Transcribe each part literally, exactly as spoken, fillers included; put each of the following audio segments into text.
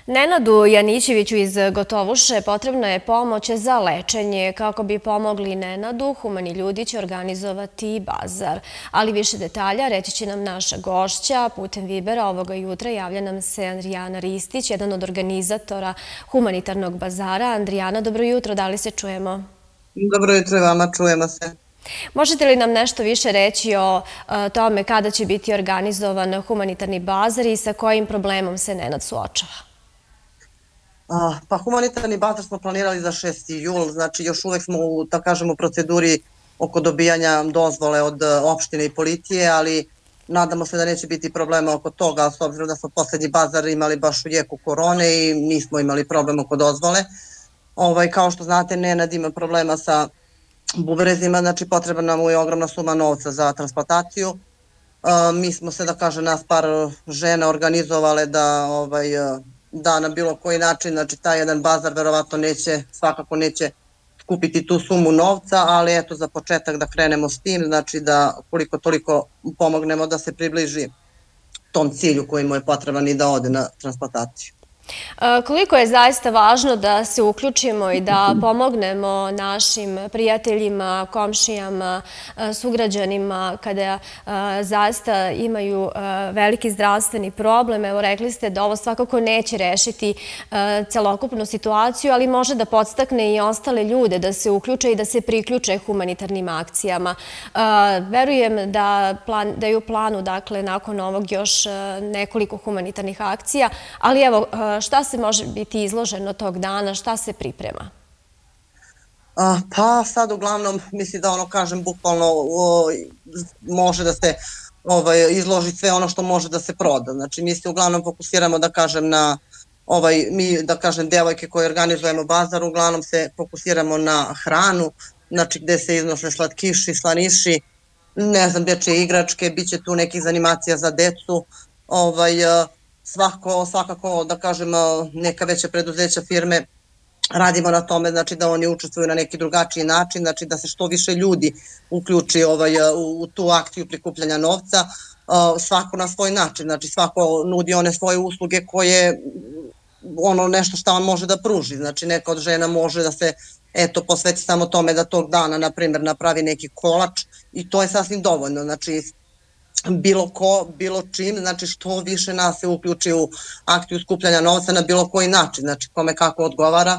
Nenadu Janićeviću iz Gotovuše potrebna je pomoć za lečenje. Kako bi pomogli Nenadu, humani ljudi će organizovati bazar. Ali više detalja reći će nam naša gošća. Putem Vibera ovoga jutra javlja nam se Andrijana Ristić, jedan od organizatora humanitarnog bazara. Andrijana, dobro jutro, da li se čujemo? Dobro jutro vama, čujemo se. Možete li nam nešto više reći o tome kada će biti organizovan humanitarni bazar i sa kojim problemom se Nenad suočava? Pa humanitarni bazar smo planirali za šesti jul, znači još uvek smo u, da kažemo, proceduri oko dobijanja dozvole od opštine i policije, ali nadamo se da neće biti problema oko toga, s obzirom da smo poslednji bazar imali baš u jeku korone i nismo imali problem oko dozvole. Ovaj, kao što znate, Nenad ima problema sa bubrezima, znači potrebna nam je ogromna suma novca za transplantaciju. Mi smo se, da kažem, nas par žena organizovale da ovaj, da na bilo koji način, znači taj jedan bazar verovatno neće, svakako neće skupiti tu sumu novca, ali eto za početak da krenemo s tim, znači da koliko toliko pomognemo da se približi tom cilju koji mu je potreban i da ode na transplantaciju. Koliko je zaista važno da se uključimo i da pomognemo našim prijateljima, komšijama, sugrađanima kada zaista imaju veliki zdravstveni problem. Evo, rekli ste da ovo svakako neće rešiti celokupnu situaciju, ali može da podstakne i ostale ljude da se uključe i da se priključe humanitarnim akcijama. Verujem da je u planu, dakle, nakon ovog još nekoliko humanitarnih akcija, ali evo, šta se može biti izloženo tog dana, šta se priprema? Pa sad uglavnom, mislim da ono kažem, bukvalno može da se izloži sve ono što može da se proda. Znači mi se uglavnom fokusiramo, da kažem, na mi, da kažem, devojke koje organizujemo bazar, uglavnom se fokusiramo na hranu, znači gde se iznose slatkiši, slaniši, ne znam, dečije igračke, bit će tu nekih zanimacija za decu, ovaj, svakako, da kažem, neka veća preduzeća, firme, radimo na tome, znači da oni učestvuju na neki drugačiji način, znači da se što više ljudi uključi u tu akciju prikupljanja novca, svako na svoj način, znači svako nudi one svoje usluge koje, ono nešto što on može da pruži, znači neka od žena može da se, eto, posveti samo tome da tog dana, na primjer, napravi neki kolač i to je sasvim dovoljno, znači bilo ko, bilo čim, znači što više nas se uključi u akciju skupljanja novca na bilo koji način, znači kome kako odgovara,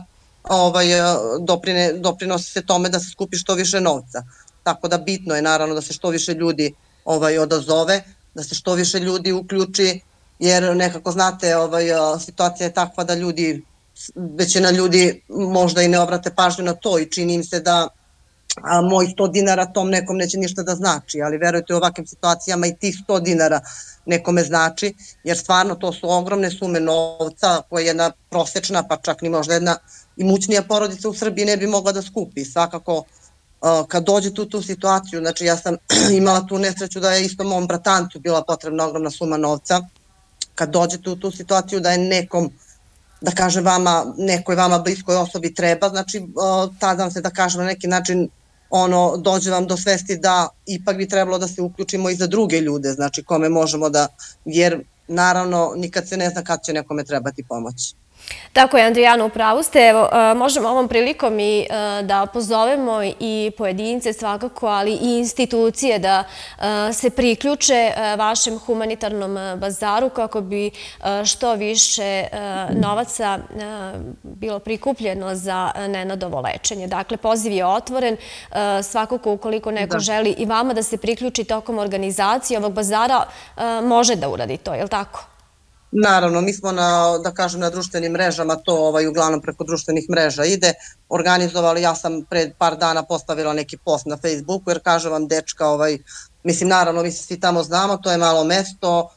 doprinosi se tome da se skupi što više novca. Tako da bitno je naravno da se što više ljudi odazove, da se što više ljudi uključi, jer nekako znate, situacija je takva da ljudi, većina ljudi možda i ne obrate pažnju na to i čini im se da a moj sto dinara tom nekom neće ništa da znači, ali verujte u ovakvim situacijama i tih sto dinara nekome znači, jer stvarno to su ogromne sume novca koje jedna prosečna, pa čak ni možda jedna imućnija porodica u Srbiji ne bi mogla da skupi. Svakako, kad dođete u tu situaciju, znači ja sam imala tu nesreću da je isto mom bratancu bila potrebna ogromna suma novca, kad dođete u tu situaciju da je nekom, da kažem vama, nekoj vama bliskoj osobi treba, znači tada vam se, da kažem, na neki način ono, dođe vam do svesti da ipak bi trebalo da se uključimo i za druge ljude, znači kome možemo da, jer naravno nikad se ne zna kad će nekome trebati pomoć. Tako je, Andrijana, u pravu ste. Evo, možemo ovom prilikom i da pozovemo i pojedince svakako, ali i institucije da se priključe vašem humanitarnom bazaru kako bi što više novaca bilo prikupljeno za Nenadovo lečenje. Dakle, poziv je otvoren. Svakako, ukoliko neko želi i vama da se priključi tokom organizacije ovog bazara, može da uradi to, je li tako? Naravno, mi smo na, da kažem, na društvenim mrežama, to uglavnom preko društvenih mreža ide, organizovali, ja sam pred par dana postavila neki post na Facebooku, jer kažem vam, dečka, mislim, naravno, mi se svi tamo znamo, to je malo mesto,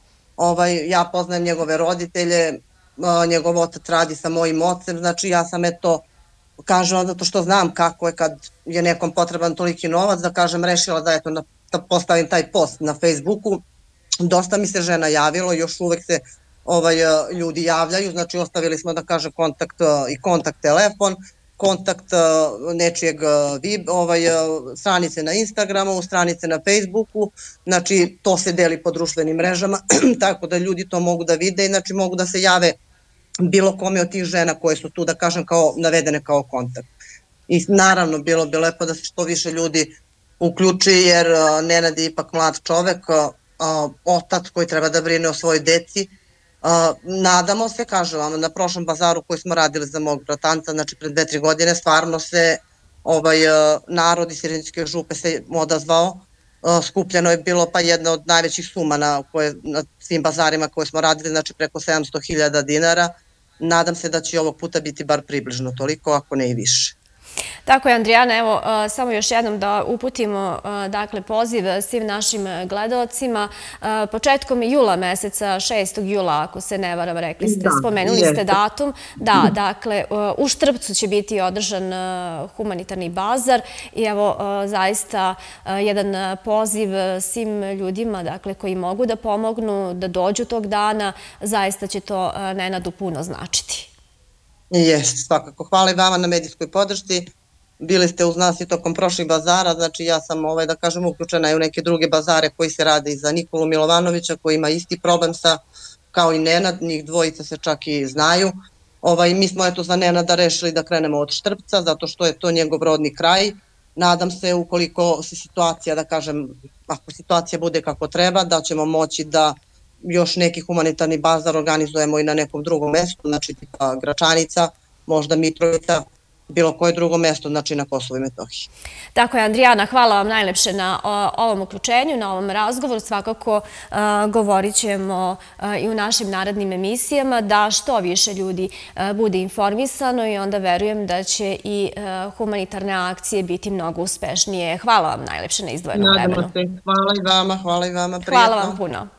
ja poznajem njegove roditelje, njegov otac radi sa mojim ocem, znači ja sam, eto, kažem vam, zato što znam kako je kad je nekom potreban toliki novac, da kažem, rešila da, eto, da postavim taj post na Facebooku, dosta mi se žena javilo, još uvek se ljudi javljaju, znači ostavili smo, da kažem, kontakt i kontakt telefon, kontakt nečijeg stranice na Instagramu, stranice na Facebooku, znači to se deli po društvenim mrežama, tako da ljudi to mogu da vide i znači mogu da se jave bilo kome od tih žena koje su tu, da kažem, kao navedene kao kontakt. I naravno, bilo bi lepo da se što više ljudi uključi, jer Nenad je ipak mlad čovek, otac koji treba da brine o svojoj deci. Nadamo se, kažem vam, na prošlom bazaru koji smo radili za mog bratanca, znači pred dve, tri godine, stvarno se narod iz Sireničke župe se odazvao. Skupljeno je bilo pa jedna od najvećih suma na svim bazarima koje smo radili, znači preko sedamsto hiljada dinara. Nadam se da će ovog puta biti bar približno toliko, ako ne i više. Tako je, Andrijana, evo, samo još jednom da uputimo poziv svim našim gledalcima. Početkom jula meseca, šestog jula, ako se ne varam, rekli ste, spomenuli ste datum. Da, dakle, u Štrpcu će biti održan humanitarni bazar i evo, zaista jedan poziv svim ljudima, dakle, koji mogu da pomognu, da dođu tog dana, zaista će to Nenadu puno značiti. Jeste, svakako. Hvala i vama na medijskoj podršci. Bili ste uz nas i tokom prošlih bazara, znači ja sam, da kažem, uključena i u neke druge bazare koji se rade i za Nikolu Milovanovića, koji ima isti problem sa, kao i Nenad, njih dvojica se čak i znaju. Mi smo eto za Nenada rešili da krenemo od Štrpca, zato što je to njegov rodni kraj. Nadam se, ukoliko se situacija, da kažem, ako situacija bude kako treba, da ćemo moći da još neki humanitarni bazar organizujemo i na nekom drugom mestu, znači tipa Gračanica, možda Mitrovica, bilo koje drugo mesto, znači na Kosovo i Metohiji. Tako je, Andrijana, hvala vam najlepše na ovom uključenju, na ovom razgovoru. Svakako govorit ćemo i u našim narednim emisijama da što više ljudi bude informisano i onda verujem da će i humanitarne akcije biti mnogo uspešnije. Hvala vam najlepše na izdvojenom vremenu. Hvala i vama, hvala i vama. Hvala vam puno.